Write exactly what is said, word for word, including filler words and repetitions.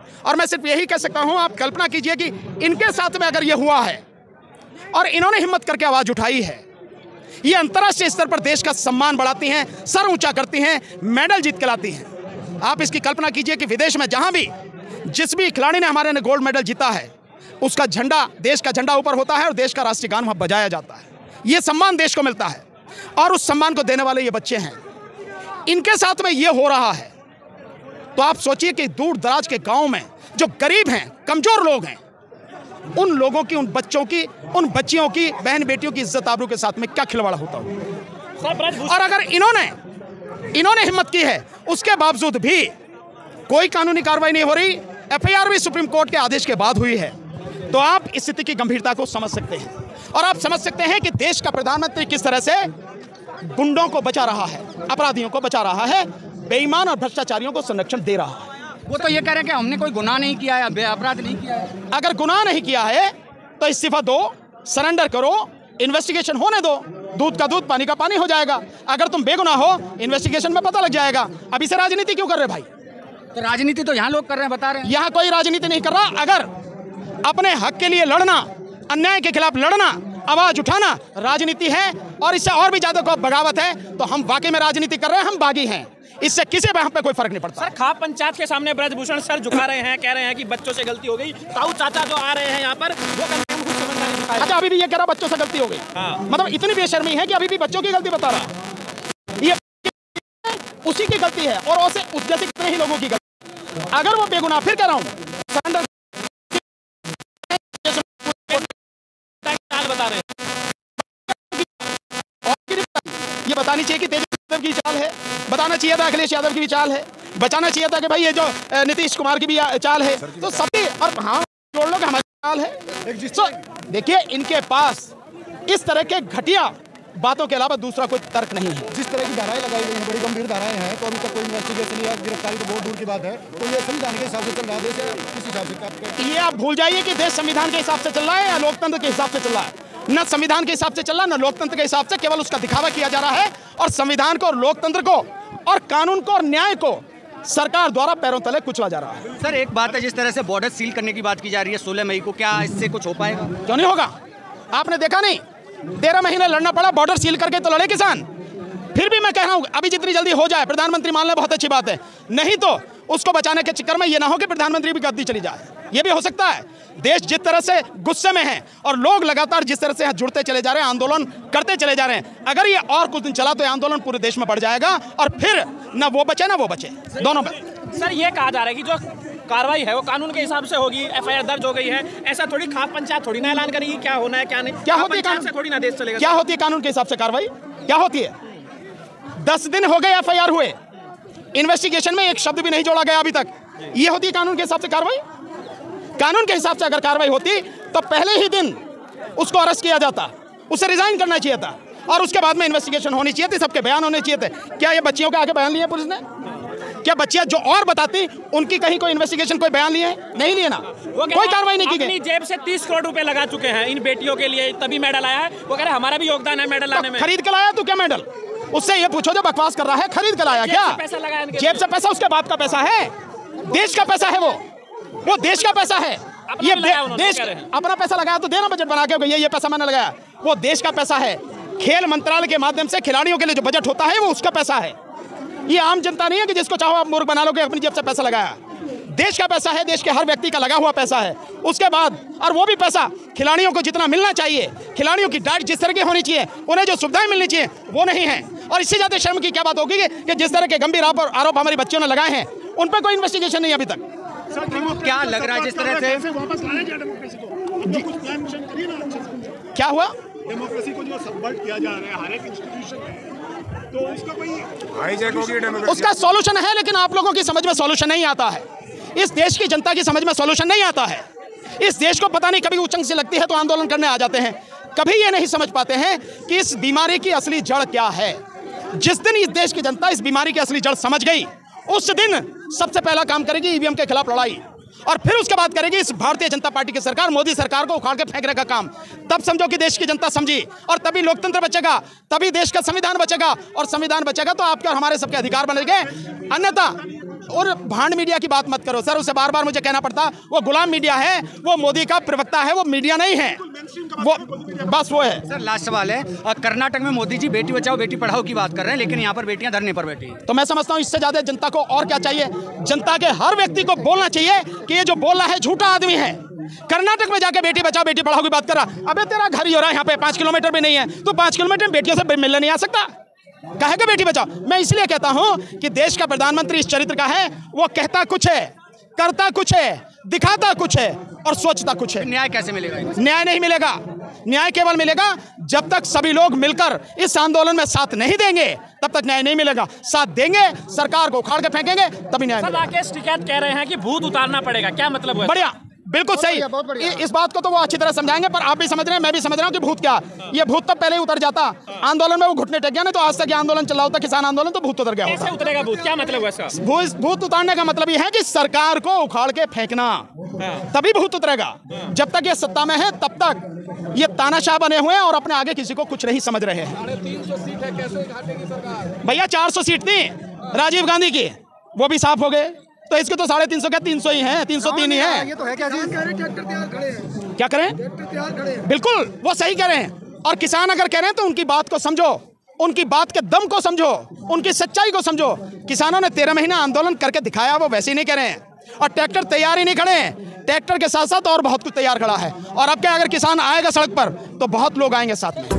और मैं सिर्फ यही कह सकता हूं, आप कल्पना कीजिए कि इनके साथ में अगर ये हुआ है और इन्होंने हिम्मत करके आवाज़ उठाई है, ये अंतर्राष्ट्रीय स्तर पर देश का सम्मान बढ़ाती हैं, सर ऊंचा करती हैं, मेडल जीत के लाती हैं। आप इसकी कल्पना कीजिए कि विदेश में जहां भी जिस भी खिलाड़ी ने हमारे ने गोल्ड मेडल जीता है, उसका झंडा, देश का झंडा ऊपर होता है और देश का राष्ट्रीय गान वहाँ बजाया जाता है। ये सम्मान देश को मिलता है और उस सम्मान को देने वाले ये बच्चे हैं। इनके साथ में ये हो रहा है तो आप सोचिए कि दूर दराज के गाँव में जो गरीब हैं, कमज़ोर लोग हैं, उन लोगों की, उन बच्चों की, उन बच्चियों की, बहन बेटियों की इज्जत आबरू के साथ में क्या खिलवाड़ा होता हो। और अगर इन्होंने इन्होंने हिम्मत की है, उसके बावजूद भी कोई कानूनी कार्रवाई नहीं हो रही, एफ आई आर भी सुप्रीम कोर्ट के आदेश के बाद हुई है, तो आप इस स्थिति की गंभीरता को समझ सकते हैं। और आप समझ सकते हैं कि देश का प्रधानमंत्री किस तरह से गुंडों को बचा रहा है, अपराधियों को बचा रहा है, बेईमान और भ्रष्टाचारियों को संरक्षण दे रहा है। वो तो ये कह रहे हैं कि हमने कोई गुनाह नहीं किया है, अपराध नहीं किया है। अगर गुनाह नहीं किया है तो इस्तीफा दो, सरेंडर करो, इन्वेस्टिगेशन होने दो, दूध का दूध पानी का पानी हो जाएगा। अगर तुम बेगुनाह हो, इन्वेस्टिगेशन में पता लग जाएगा। अभी से राजनीति क्यों कर रहे भाई? तो राजनीति तो यहाँ लोग कर रहे हैं, बता रहे हैं। यहाँ कोई राजनीति नहीं कर रहा। अगर अपने हक के लिए लड़ना, अन्याय के खिलाफ लड़ना, आवाज उठाना राजनीति है और इससे और भी ज्यादा को बगावत है, तो हम वाकई में राजनीति कर रहे हैं, हम बागी हैं। इससे किसी पे हम पे कोई फर्क नहीं पड़ता। सर, खाप पंचायत के सामने ब्रजभूषण सर झुका रहे हैं, कह रहे हैं कि बच्चों से गलती हो गई। ताऊ चाचा जो आ रहे हैं यहाँ पर, वो समझदारी दिखाएं। अच्छा, अभी भी ये कह रहा बच्चों से गलती हो गई। हाँ। मतलब इतनी बेशर्मी है कि अभी भी बच्चों की गलती बता रहा। ये उसी की गलती है और उसे उस जैसे कितने ही लोगों की गलती। अगर वो बेगुनाह, फिर कह रहा हूँ, बता रहे हैं ये बतानी चाहिए कि तेजस्वी यादव की चाल है, बताना चाहिए था अखिलेश यादव की भी चाल है, बचाना चाहिए था कि भाई ये जो नीतीश कुमार की भी चाल है, तो सभी और हाँ जोड़ लो कि हमारी चाल है। तो देखिए, इनके पास इस तरह के घटिया बातों के अलावा दूसरा कोई तर्क नहीं है। जिस तरह की धाराएं लगाई गई हैं, बड़ी गंभीर धाराएं हैं, तो अभी तक कोई इन्वेस्टिगेशन या गिरफ्तारी तो बहुत दूर की बात है। तो ये संविधान के हिसाब से चल रहा है देश, किस हिसाब से? ये आप भूल जाइए कि देश संविधान के हिसाब से चल रहा है या लोकतंत्र के हिसाब से चल रहा है। न संविधान के हिसाब से चल रहा है, न लोकतंत्र के हिसाब से, केवल उसका दिखावा किया जा रहा है और संविधान को और लोकतंत्र को और कानून को और न्याय को सरकार द्वारा पैरों तले कुचला जा रहा है। सर, एक बात है, जिस तरह से बॉर्डर सील करने की बात की जा रही है सोलह मई को, क्या इससे कुछ हो पाएगा? क्यों नहीं होगा? आपने देखा नहीं, तेरह महीने लड़ना पड़ा बॉर्डर सील करके, तो लड़े किसान। फिर भी मैं कह रहा हूं, अभी जितनी जल्दी हो जाए, प्रधानमंत्री मान ले, बहुत अच्छी बात है, नहीं तो उसको बचाने के चक्कर में ये ना हो कि प्रधानमंत्री भी गद्दी चली जाए। ये भी हो सकता है। देश जिस तरह से गुस्से में है और लोग लगातार जिस तरह से जुड़ते चले जा रहे हैं, आंदोलन करते चले जा रहे हैं, अगर ये और कुछ दिन चला तो ये आंदोलन पूरे देश में बढ़ जाएगा और फिर ना वो बचे ना वो बचे, दोनों में। सर, ये कहा जा रहा है कि जो कार्रवाई है वो कानून के हिसाब से होगी, एफ आई आर दर्ज हो गई है, ऐसा थोड़ी खाप पंचायत थोड़ी ना ऐलान करेगी क्या होना है क्या नहीं। क्या होती है से थोड़ी ना देश चलेगा। क्या होती है कानून के हिसाब से कार्रवाई? क्या होती है? दस दिन हो गए एफ आई आर हुए, इन्वेस्टिगेशन में एक शब्द भी नहीं जोड़ा गया अभी तक। ये होती है कानून के हिसाब से कार्रवाई? कानून के हिसाब से अगर कार्रवाई होती तो पहले ही दिन उसको अरेस्ट किया जाता, उसे रिजाइन करना चाहिए था और उसके बाद में इन्वेस्टिगेशन होनी चाहिए थी, सबके बयान होने चाहिए थे। क्या ये बच्चियों के आगे बयान लिए पुलिस ने? क्या बच्चियां जो और बताती उनकी कहीं कोई इन्वेस्टिगेशन, कोई बयान लिए? नहीं लिए ना, कोई कार्रवाई नहीं की गई। अपनी जेब से तीस करोड़ रुपए लगा चुके हैं इन बेटियों के लिए, तभी मेडल आया है। वो कह रहे हमारा भी योगदान है मेडल लाने में। खरीद के लाया तू क्या मेडल? उससे ये पूछो जो बकवास कर रहा है, खरीद के लाया क्या? पैसा लगाया, जेब से पैसा? उसके बाप का पैसा है, देश का पैसा है, वो वो देश का पैसा है। ये देश अपना पैसा लगाया तो देना, बजट बना के ये ये पैसा मैंने लगाया, वो देश का पैसा है। खेल मंत्रालय के माध्यम से खिलाड़ियों के लिए जो बजट होता है वो उसका पैसा है। ये आम जनता नहीं है कि जिसको चाहो आप मूर्ख बना लोगे, अपनी जेब से पैसा लगाया। देश का पैसा है, देश के हर व्यक्ति का लगा हुआ पैसा है। उसके बाद और वो भी पैसा खिलाड़ियों को जितना मिलना चाहिए, खिलाड़ियों की डाइट जिस तरह की होनी चाहिए, उन्हें जो सुविधाएं मिलनी चाहिए वो नहीं है। और इससे ज्यादा शर्म की क्या बात होगी कि जिस तरह के गंभीर आरोप हमारी बच्चियों ने लगाए हैं उन पर कोई इन्वेस्टिगेशन नहीं अभी तक। क्या लग रहा है जिस तरह से क्या हुआ? डेमोक्रेसी को जो सबवर्ट किया जा रहा है हर एक इंस्टीट्यूशन में, तो उसका कोई हाईजैक होगी डेमोक्रेसी। उसका सॉल्यूशन है, लेकिन आप लोगों की समझ में सॉल्यूशन नहीं आता है। इस देश की जनता की समझ में सॉल्यूशन नहीं आता है। इस देश को पता नहीं, कभी उचंग से लगती है तो आंदोलन करने आ जाते हैं, कभी ये नहीं समझ पाते हैं कि इस बीमारी की असली जड़ क्या है। जिस दिन इस देश की जनता इस बीमारी की असली जड़ समझ गई, उस दिन सबसे पहला काम करेगी ई वी एम के खिलाफ लड़ाई, और फिर उसके बाद करेगी इस भारतीय जनता पार्टी की सरकार, मोदी सरकार को उखाड़ के फेंकने का काम। तब समझो कि देश की जनता समझी, और तभी लोकतंत्र बचेगा, तभी देश का संविधान बचेगा, और संविधान बचेगा तो आपके और हमारे सबके अधिकार बनेंगे। अन्यथा और भांड मीडिया की बात मत करो सर, उसे बार बार मुझे कहना पड़ता, वो गुलाम मीडिया है, वो मोदी का प्रवक्ता है, वो मीडिया नहीं है, वो बस वो है। सर लास्ट सवाल है, कर्नाटक में मोदी जी बेटी बचाओ बेटी पढ़ाओ की बात कर रहे हैं, लेकिन यहाँ पर बेटियां धरने पर बैठी हैं। तो मैं समझता हूँ इससे ज्यादा जनता को और क्या चाहिए। जनता के हर व्यक्ति को बोलना चाहिए कि ये जो बोल रहा है झूठा आदमी है। कर्नाटक में जाके बेटी बचाओ बेटी पढ़ाओ की बात कर रहा, अबे तेरा घर ही हो रहा है यहाँ पे, पाँच किलोमीटर भी नहीं है, तो पाँच किलोमीटर में बेटियों से मिलने नहीं आ सकता, कहे कि बेटी बचाओ। मैं इसलिए कहता हूं कि देश का प्रधानमंत्री इस चरित्र का है, वो कहता कुछ है, करता कुछ है, दिखाता कुछ है और सोचता कुछ है। न्याय कैसे मिलेगा? न्याय नहीं मिलेगा। न्याय केवल मिलेगा जब तक सभी लोग मिलकर इस आंदोलन में साथ नहीं देंगे, तब तक न्याय नहीं मिलेगा। साथ देंगे, सरकार को उखाड़ के फेंकेंगे, तभी न्याय मिलेगा। राकेश टिकैत कह रहे हैं कि भूत उतारना पड़ेगा, क्या मतलब है? बढ़िया, बिल्कुल सही। इस बात को तो वो अच्छी तरह समझाएंगे, पर आप भी समझ रहे हैं, मैं भी समझ रहा हूँ कि भूत क्या, ये भूत तब पहले ही उतर जाता आंदोलन में, वो घुटने टेक गया। नहीं तो आज तक ये आंदोलन चल रहा होता, किसान आंदोलन, तो भूत उतर गया होता। कैसे उतरेगा भूत, क्या मतलब है इसका? भूत भूत उतारने का मतलब ये है कि सरकार को उखाड़ के फेंकना, तभी भूत उतरेगा। जब तक ये सत्ता में है तब तक ये तानाशाह बने हुए हैं और अपने आगे किसी को कुछ नहीं समझ रहे हैं। भैया चार सौ सीट थी राजीव गांधी की, वो भी साफ हो गए, तो इसके तो साढ़े तीन सौ क्या तीन सौ ही है, तीन सौ तीन ही है। ये तो है क्या जी? क्या करें? बिल्कुल वो सही कह रहे हैं। और किसान अगर कह रहे हैं तो उनकी बात को समझो, उनकी बात के दम को समझो, उनकी सच्चाई को समझो। किसानों ने तेरह महीना आंदोलन करके दिखाया, वो वैसे ही नहीं कह रहे हैं। और ट्रैक्टर तैयार ही नहीं खड़े हैं, ट्रैक्टर के साथ साथ और बहुत कुछ तैयार खड़ा है। और अब क्या, अगर किसान आएगा सड़क पर तो बहुत लोग आएंगे साथ में।